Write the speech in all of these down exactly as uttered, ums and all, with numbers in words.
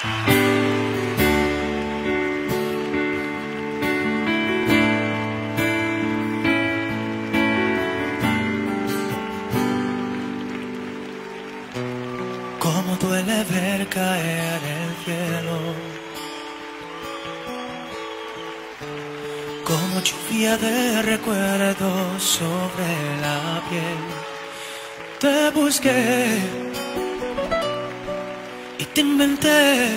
Cómo duele ver caer el cielo, como lluvia de recuerdos sobre la piel. Te busqué y te inventé,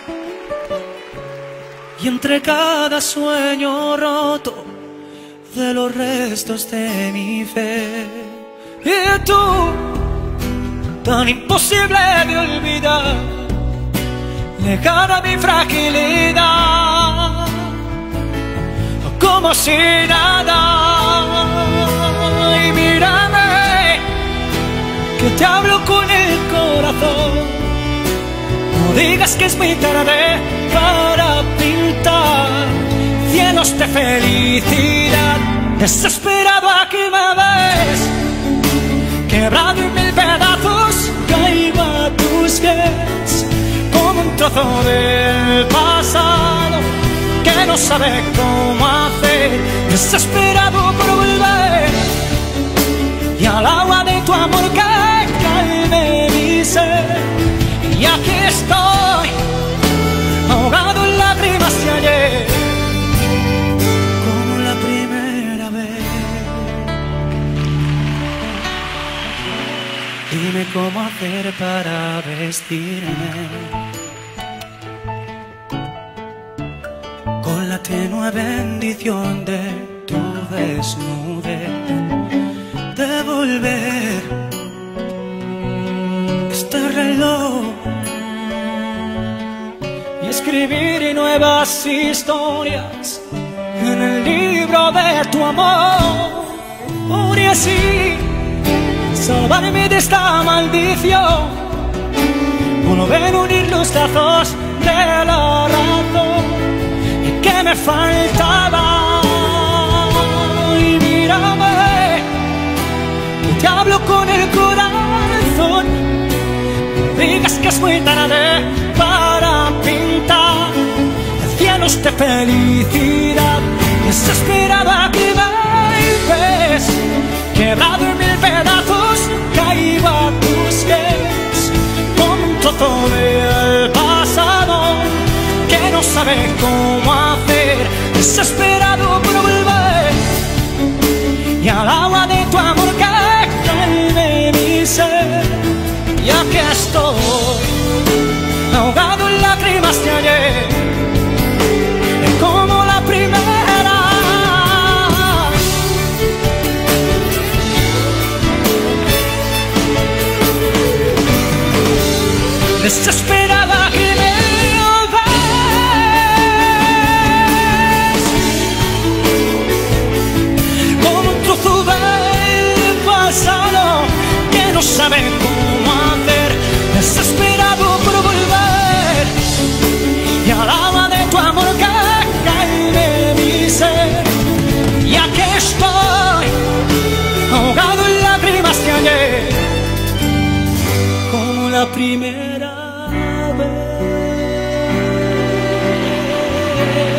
y entre cada sueño roto de los restos de mi fe. Y tú, tan imposible de olvidar, lejana mi fragilidad, como si nada. Y mírame, que te hablo con el corazón. No digas que es muy tarde para pintar cielos de felicidad. Desesperado aquí me ves, quebrado en mil pedazos, caigo a tus pies, como un trozo del pasado que no sabe cómo hacer, desesperado por volver, y al agua de tu amor que calme mi ser. Y aquí estoy, ahogado en lágrimas de ayer, como la primera vez. Dime cómo hacer para vestirme con la tenue bendición de tu desnudez, devolver este reloj y escribir nuevas historias en el libro de tu amor, y así salvarme de esta maldición. Volver a unir los lazos de la razón y que me faltaba. Y mírame, que te hablo con el corazón. No digas que es muy tarde para pintar cielos de felicidad. Desesperada que me ves, quebrado en mil pedazos, caigo a tus pies, como un trozo del pasado que no sabe cómo hacer, desesperado por volver, y al agua de tu amor que calme mi ser. Y aquí estoy, ahogado en lágrimas de ayer, como la primera. Desesperada que me ves, como un trozo del pasado que no sabe cómo hacer, desesperado por volver, y al agua de tu amor que calme mi ser. Y aquí estoy, ahogado en lágrimas de ayer, como la primera vez.